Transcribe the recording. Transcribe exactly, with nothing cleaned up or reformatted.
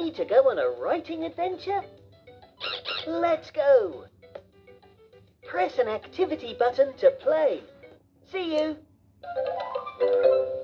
Ready to go on a writing adventure? Let's go! Press an activity button to play. See you!